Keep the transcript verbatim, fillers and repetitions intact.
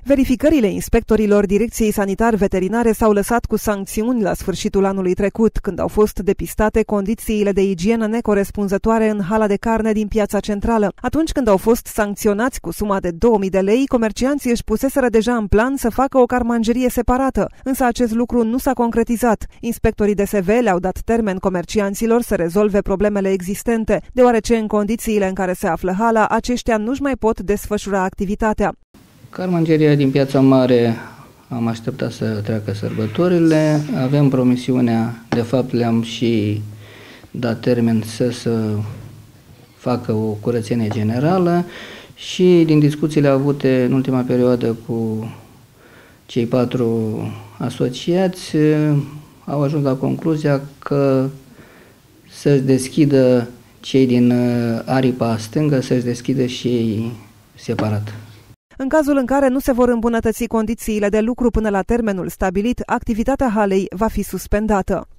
Verificările inspectorilor Direcției Sanitar-Veterinare s-au lăsat cu sancțiuni la sfârșitul anului trecut, când au fost depistate condițiile de igienă necorespunzătoare în hala de carne din Piața Centrală. Atunci când au fost sancționați cu suma de două mii de lei, comercianții își puseseră deja în plan să facă o carmangerie separată, însă acest lucru nu s-a concretizat. Inspectorii D S V le-au dat termen comercianților să rezolve problemele existente, deoarece în condițiile în care se află hala, aceștia nu-și mai pot desfășura activitatea. Carmangeria din Piața Mare am așteptat să treacă sărbătorile, avem promisiunea, de fapt le-am și dat termen să, să facă o curățenie generală și din discuțiile avute în ultima perioadă cu cei patru asociați au ajuns la concluzia că să-și deschidă cei din aripa stângă, să-și deschidă și ei separat. În cazul în care nu se vor îmbunătăți condițiile de lucru până la termenul stabilit, activitatea halei va fi suspendată.